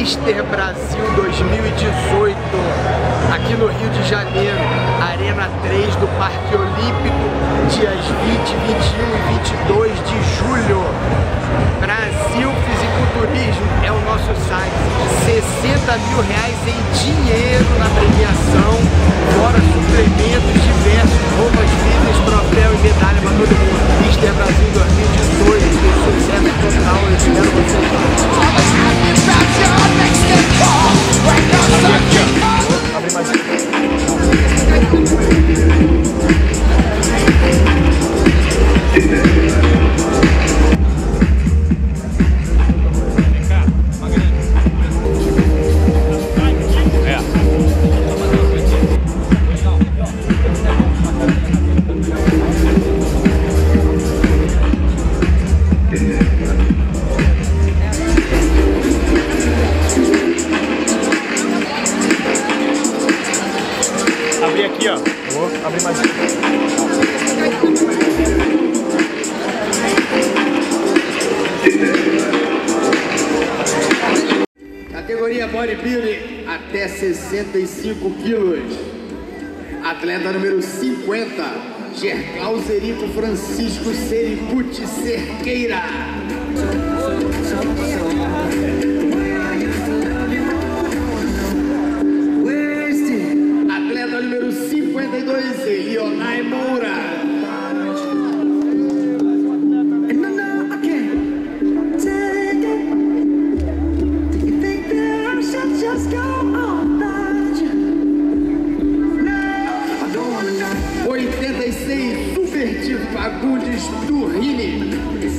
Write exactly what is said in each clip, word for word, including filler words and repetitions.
Mister Brasil dois mil e dezoito, aqui no Rio de Janeiro, Arena três do Parque Olímpico, dias vinte, vinte e um e vinte e dois de julho. Brasil Fisiculturismo é o nosso site. sessenta mil reais em dinheiro na premiação, fora suplementos diversos, roupas, fitness, troféu e medalha para todo mundo. Mister Brasil dois mil e dezoito, sucesso total, eu espero vocês lá. Abre mais. Abrir aqui, ó. Vou abrir mais. Categoria Bodybuilding até sessenta e cinco quilos. Atleta número cinquenta, Gerclauserico Francisco Seripucci Cerqueira. Atleta número cinquenta e dois, Leonai Moura. oitenta e seis, Super Fagundes Turrini.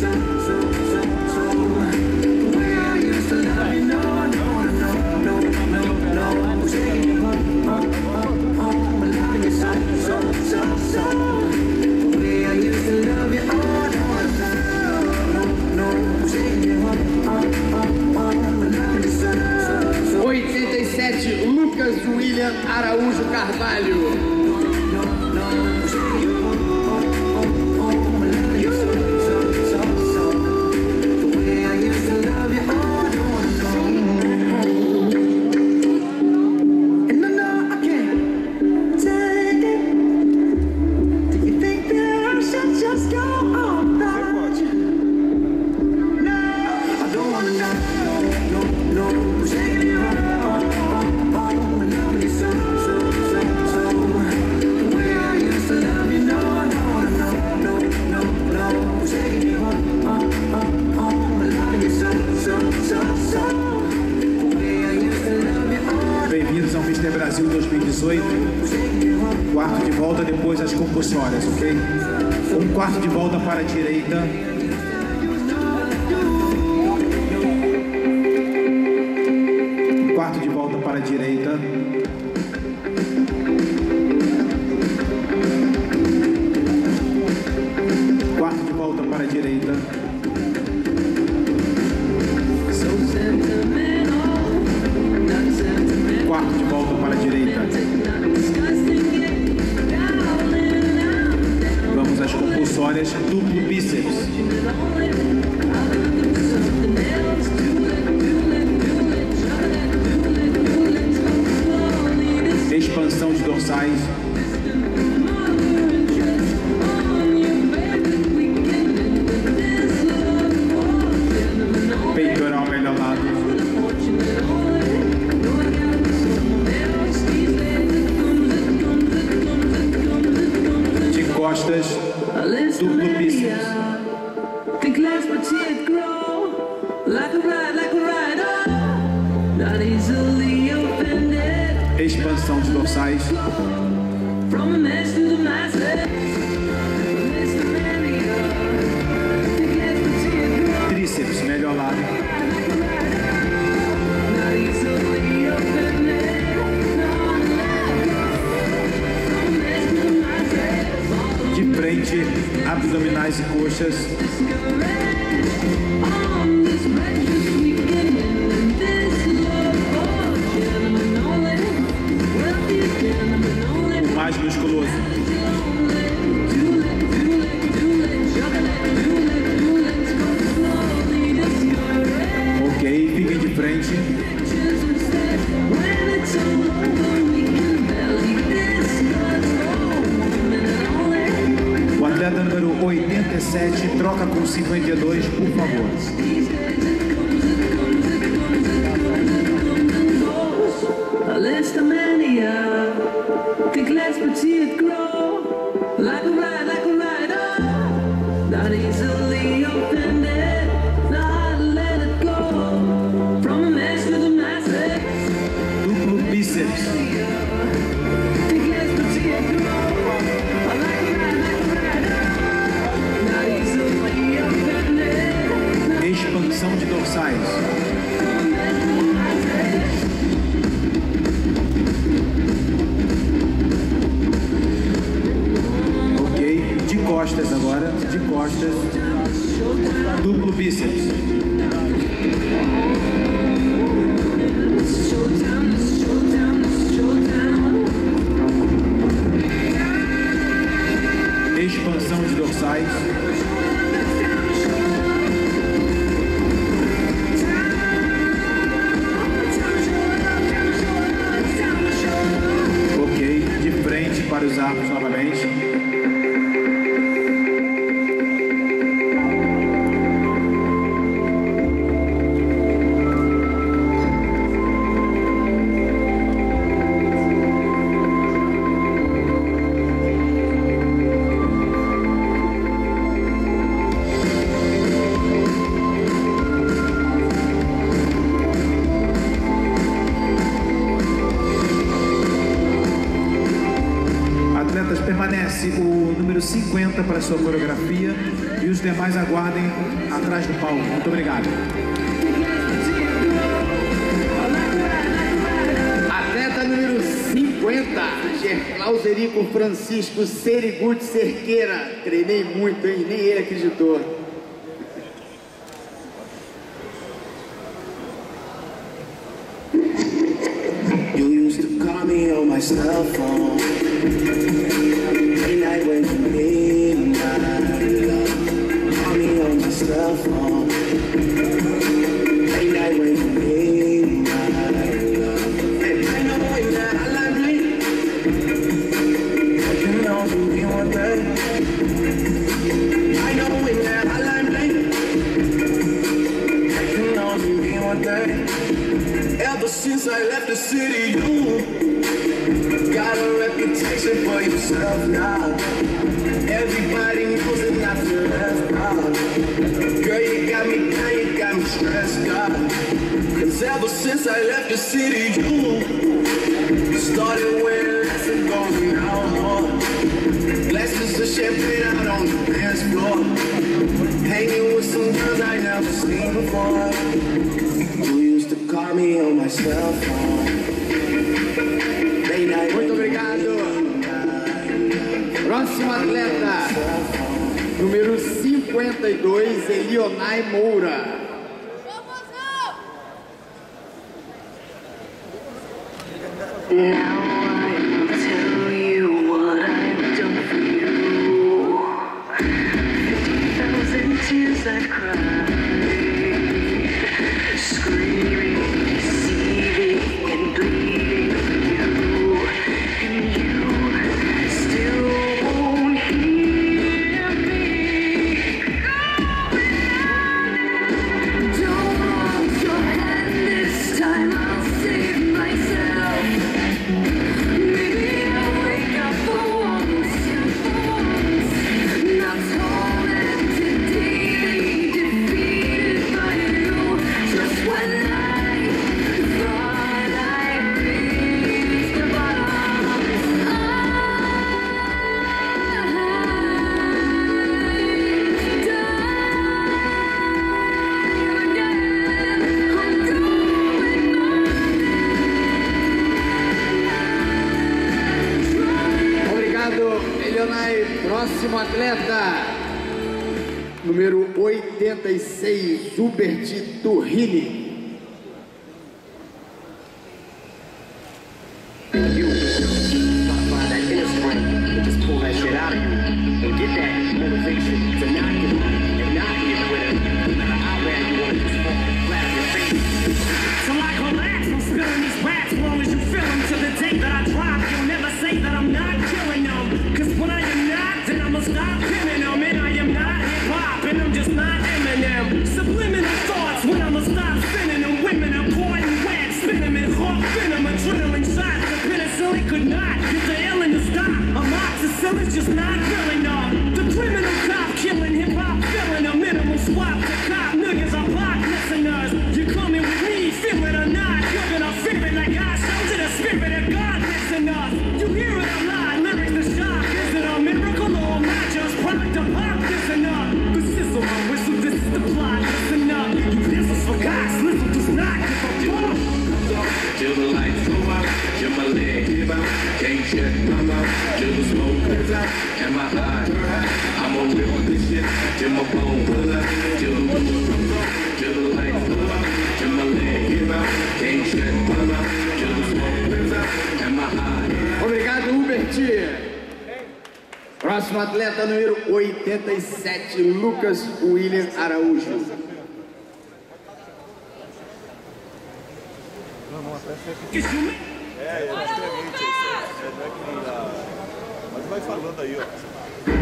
oitenta e sete, Lucas William Araújo Carvalho. Bem-vindos ao Mister Brasil dois mil e dezoito, quarto de volta depois das compulsórias, ok? Um quarto de volta para a direita. Um quarto de volta para a direita. Quarto de volta para a direita. Quarto de volta para a direita. Vamos às compulsórias, duplo bíceps. Expansão de dorsais. Peitoral melhor lado. Costas, duplo bíceps. Expansão de dorsais. Tríceps, melhor lado. De frente, abdominais e coxas. O mais musculoso. Ok, fiquem de frente. atleta número oitenta e sete, troca com cinquenta e dois, por favor. Duplo bíceps. Expansão de dorsais. Ok, de costas agora, de costas. Duplo bíceps. Expansão de dorsais. Para os arcos novamente. Permanece o número cinquenta para sua coreografia e os demais aguardem atrás do palco. Muito obrigado. Atleta número cinquenta, Gerclauserico Francisco Seriguti Cerqueira. Treinei muito, hein? Nem ele acreditou. You used to call me on my cell phone. Every night when you need my love, call me on my cell phone. Every night when you need my love, and I know when that I like me. You know you be one day. I know when that I like me. You know you be one day. Ever since I left the city, you got a reputation for yourself now. Everybody knows it, not your left out. Girl, you got me down, you got me stressed out. Cause ever since I left the city, you started wearing less and going out more. Glasses of champagne out on the dance floor, hanging with some girls I never seen before. You used to call me on my cell phone. Muito obrigado. Próximo atleta, número cinquenta e dois, Elionai Moura. Now I'll tell you what I've done for you. Fifty thousand tears I've cried, screaming, deceiving, and bleeding for you, and you still won't hear me. Don't hold your hand this time, I'll save myself. Maybe I'll wake up for once, not tormented, daily defeated by you. Just when I thought I reached the bottom, Obrigado, Elionai. Próximo atleta, número oitenta e seis, Hubert Turrini. You find that inner strength and just pull that shit out of you and get that motivation to not give up and not be a quitter. I'll let you want to just fall flat on your face. So like relax, I'm spilling these rats as long as you feel them. To the day that I drop, you'll never say that I'm not killing them. Cause when I am not, then I'ma stop killing them. just not feeling enough. The criminal cop killing hip hop, filling a minimal swap to cop niggas are block listeners. You coming with me, feel it or not? You're gonna feel it like I showed you the spirit of God. Listen up, you hear it a lot. Lyrics the shock. Is it a miracle or am I just product of pop? Listen up, the sizzle, my whistle, this is the plot. Listen up, you pistols for cops. Listen, does not give a fuck. Till the lights go out, till my leg give out. Can't shut my mouth, till the smoke clears out. And my eye, I'ma rip this shit till my bone pull out. Till the roof comes off, till the lights go out. Till my leg give out, can't shut my mouth, till the smoke clears out. And my eye. Obrigado, Hubert. Próximo atleta, número oitenta e sete, Lucas William Araújo. É, eu escrevi isso aí, não é que nem da... Mas vai falando aí, ó.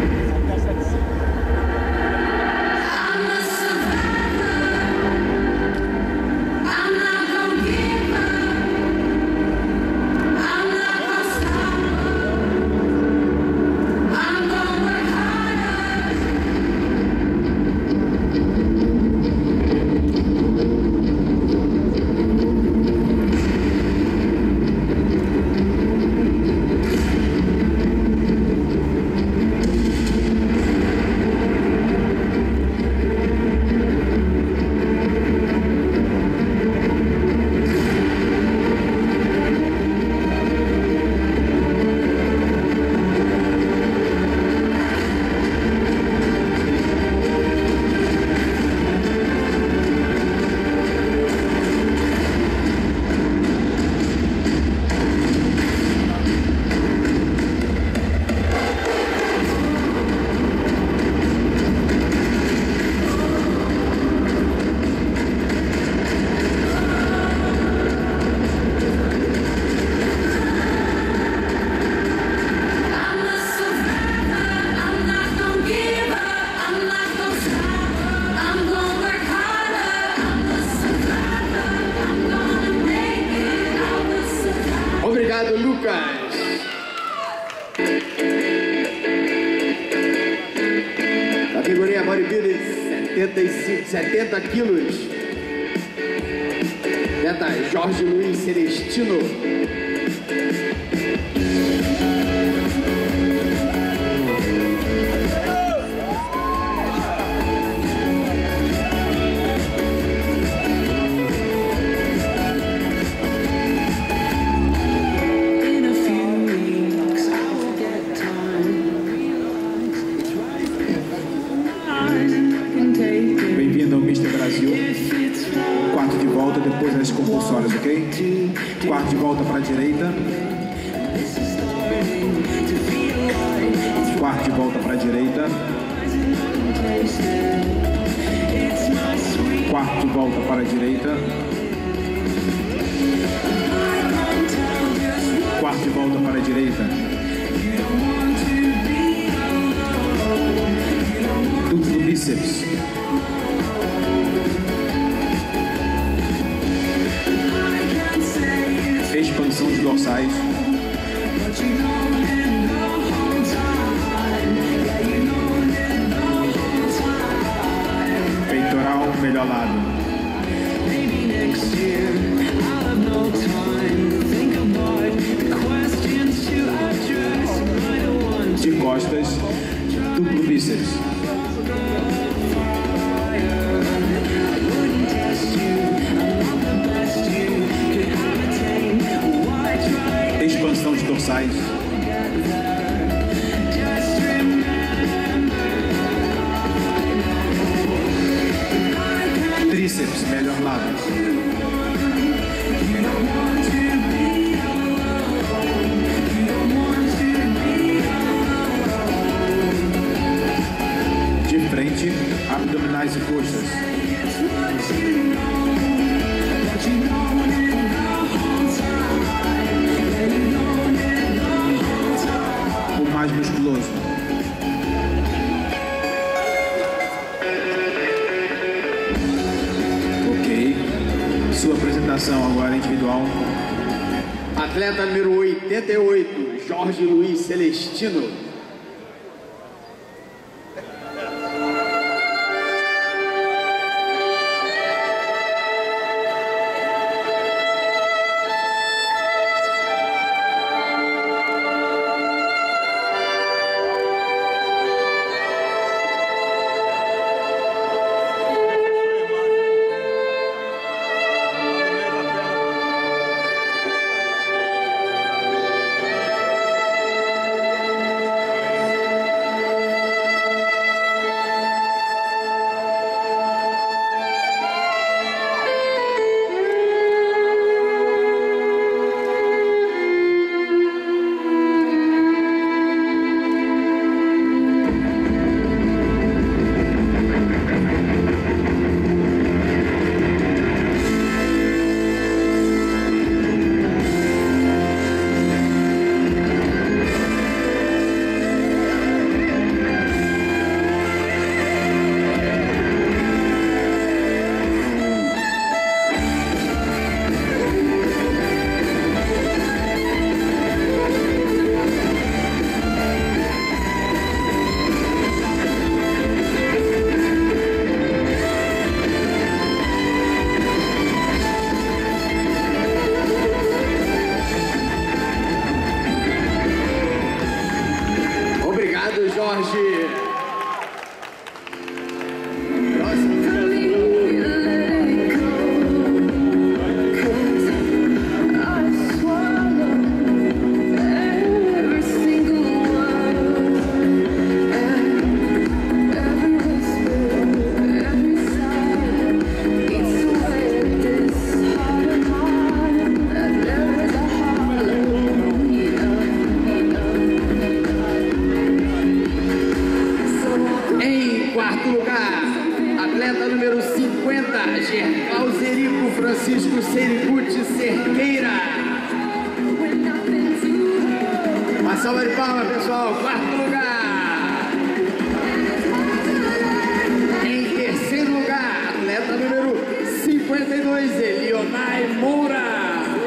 Obrigado, Lucas. Categoria bodybuilding, setenta e cinco, setenta quilos. Atleta Jorge Luiz Celestino. Bem-vindo ao mister Brasil. Quarto de volta depois das compulsórias, ok? Quarto de volta para a direita. Quarto de volta para a direita. Quarto de volta para a direita. Quarto de volta para a direita. Duplo bíceps. Expansão de dorsais. Peitoral, melhor lado. De costas, duplo bíceps. Expansão de dorsais. Tríceps, melhor lado. De frente, abdominais e coxas. O mais musculoso. Ok. Sua apresentação agora individual. Atleta número oitenta e oito, Jorge Luiz Celestino. Salva de palmas, pessoal. Quarto lugar. Em terceiro lugar, atleta número cinquenta e dois, Elionai Moura.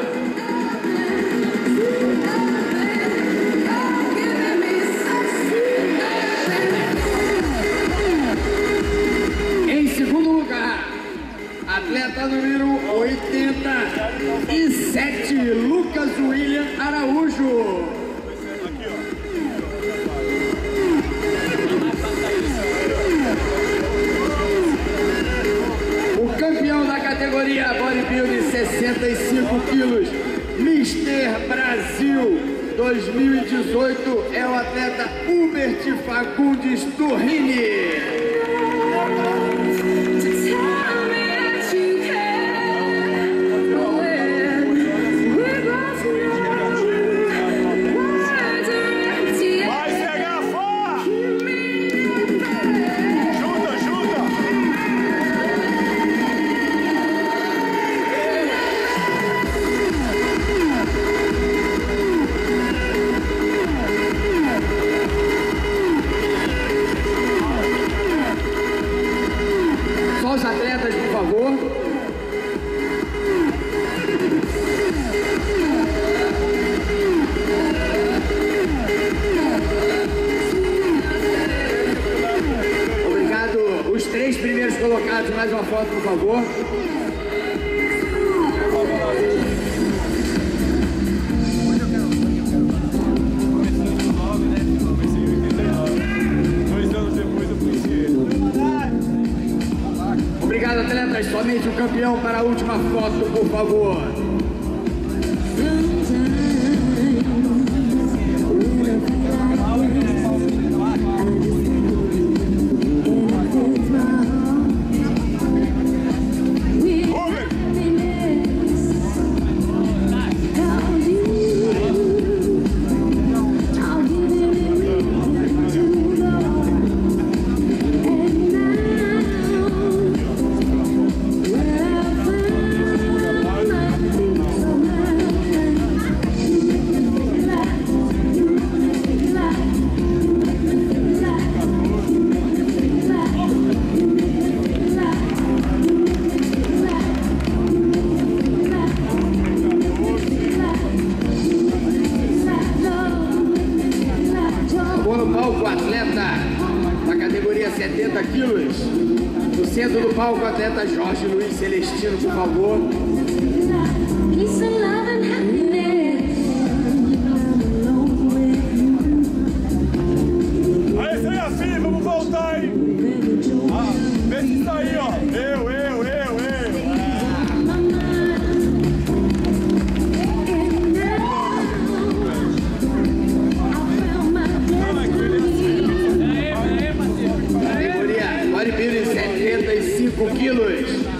Em segundo lugar, atleta número oitenta e sete, Lucas William Araújo. O campeão da categoria bodybuilding sessenta e cinco quilos, mister Brasil dois mil e dezoito, é o atleta Hubert Fagundes Torrini. Os atletas, por favor. Obrigado. Os três primeiros colocados, mais uma foto, por favor. Obrigado, atletas. Somente o campeão para a última foto, por favor. setenta quilos. No centro do palco, atleta Jorge Luiz Celestino, por favor. Peace and love and happiness. Aí, sem assim, vamos voltar aí. Ah, vê se isso aí, ó. Eu, eu, eu, eu. Categoria bodybuilding setenta e cinco quilos.